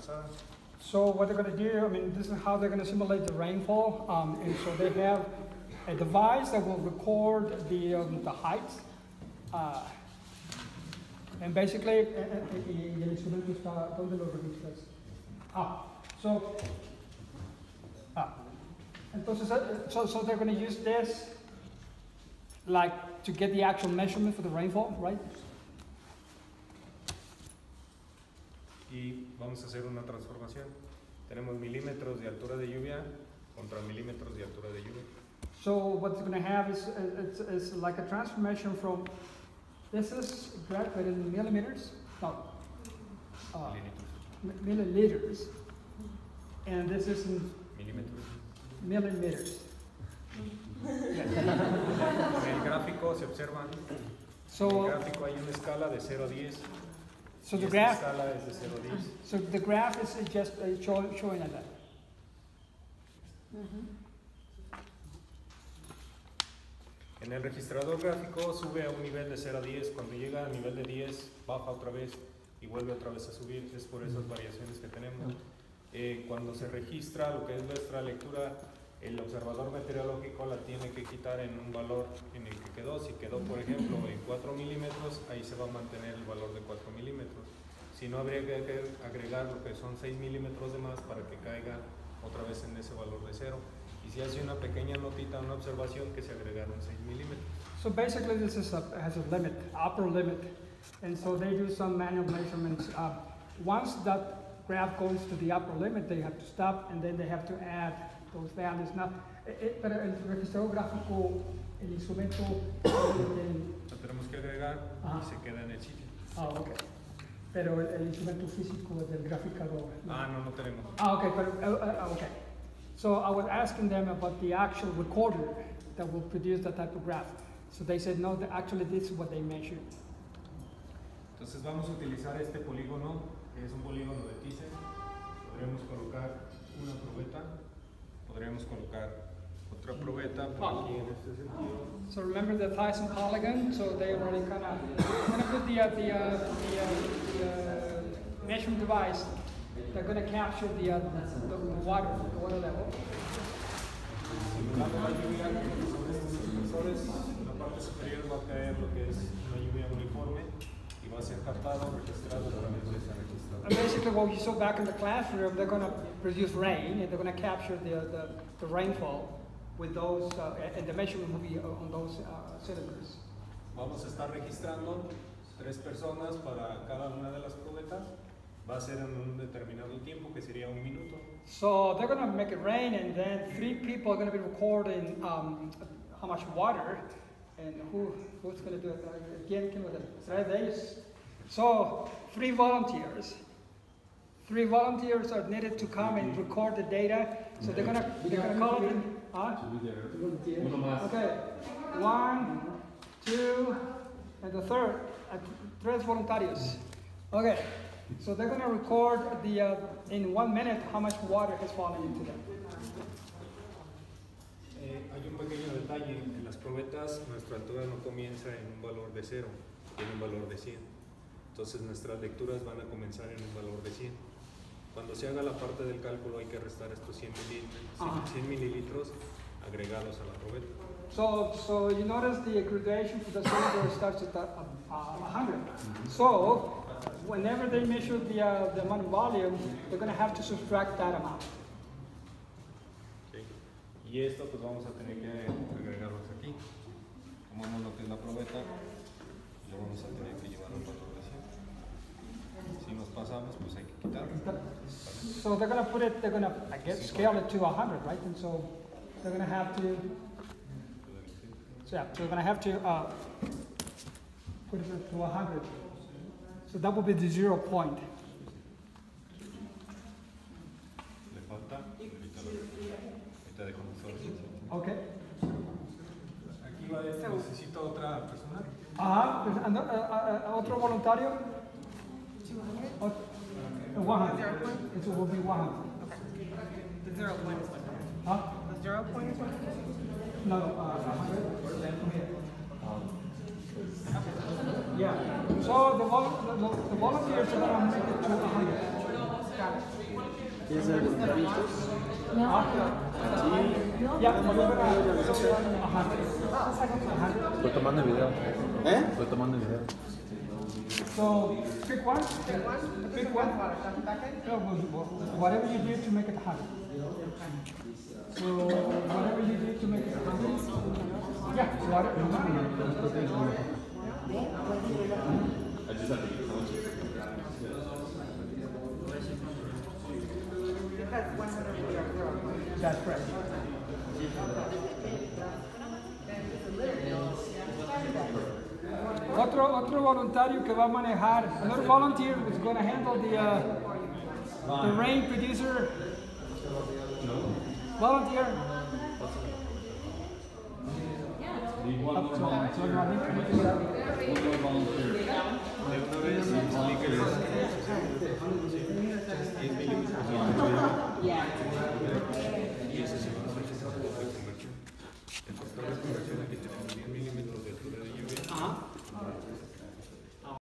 pasada. So what they're going to do, I mean, this is how they're going to simulate the rainfall. And so they have a device that will record the heights. And basically, y el instrumento está, ¿dónde lo registras? Entonces, so they're going to use this, like, to get the actual measurement for the rainfall, right? Y vamos a hacer una transformación. Tenemos milímetros de altura de lluvia contra milímetros de altura de lluvia. So what you're going to have is like a transformation from, this is graduated in millimeters, no, milliliters, and this is in millimeters. En el gráfico se observa, en el gráfico hay una escala de 0 a 10. So the graph, escala es de 0 a 10. so the graph is just showing that. En el registrador gráfico sube a un nivel de 0 a 10, cuando llega al nivel de 10 baja otra vez y vuelve otra vez a subir, es por esas variaciones que tenemos. Cuando se registra lo que es nuestra lectura, el observador meteorológico la tiene que quitar en un valor en el que quedó. Si quedó, por ejemplo, en 4 milímetros, ahí se va a mantener el valor de 4 milímetros. Si no, habría que agregar lo que son 6 milímetros de más para que caiga otra vez en ese valor de 0. Y si hace una pequeña notita, una observación, que se agregaron 6 milímetros. So basically this is has a limit, upper limit. And so they do some manual measurements. Once that graph goes to the upper limit, they have to stop and then they have to add those values. Now, pero el registrador gráfico, el instrumento Lo tenemos que agregar y se queda en el sitio. Okay. Pero el instrumento físico del graficador. No tenemos. Okay, pero, okay. So I was asking them about the actual recorder that will produce that type of graph. So they said, no, actually this is what they measured. Entonces vamos a utilizar este polígono, que es un polígono de Thyssen. Podríamos colocar una probeta, podríamos colocar otra probeta por aquí en este sentido. So remember the Thyssen polygon? So they already kind of put the measurement device. They're going to capture the water level. Simulando la lluvia sobre estos sensores, en la parte superior va a caer lo que es una lluvia uniforme y va a ser captado, registrado a través de esa registradora. And basically what you saw back in the classroom, they're going to produce rain and they're going to capture the rainfall with those, and the measurement will be on those cylinders. Vamos a estar registrando 3 personas para cada una de las probetas. Va a ser en un determinado tiempo, que sería 1 minuto. So they're going to make it rain, and then 3 people are going to be recording how much water, and who's going to do it? Again, so 3 volunteers. 3 volunteers are needed to come and record the data. So they're going to call it. Okay, 1, 2, and the third. 3 voluntarios. Okay. So they're going to record in 1 minute how much water has fallen into them. Hay un pequeño detalle, en las probetas nuestra altura no comienza en un valor de 0, tiene un valor de 100. Entonces nuestras lecturas van a comenzar en un valor de 100. Cuando se haga la parte del cálculo hay que restar estos 100 mililitros agregados a la probeta. So you notice the gradation for the cylinder starts at 100. So whenever they measure the amount of volume, they're going to have to subtract that amount. Okay. Y esto pues vamos a tener que agregarlos aquí. Tomamos lo que es la probeta, lo vamos a tener que llevar a un valor de 100. Si nos pasamos, pues hay que quitarlo. So they're going to put it, they're going to, I guess, scale it to 100, right? And so they're going to have to, so yeah, so they're going to have to put it to 100. So that will be the 0 point. Le falta, ahorita de conductores. Okay. Aquí va, necesito otra persona. Otro voluntario? 100. It will be 100. The 0 point is what? The 0 point is what? No, 100. Yeah. So the volunteers are going to make it to 100. Got it. ¿Quieres ser voluntario estos? Ya, Estoy tomando video. Estoy tomando video. So, pick one. Pick one. Whatever you did to make it hot. So, whatever you did to make it hot. Yeah, whatever. That's correct. Otro voluntario que va a manejar. Another volunteer is going to handle the rain producer. Volunteer. De una vez, explíqueles.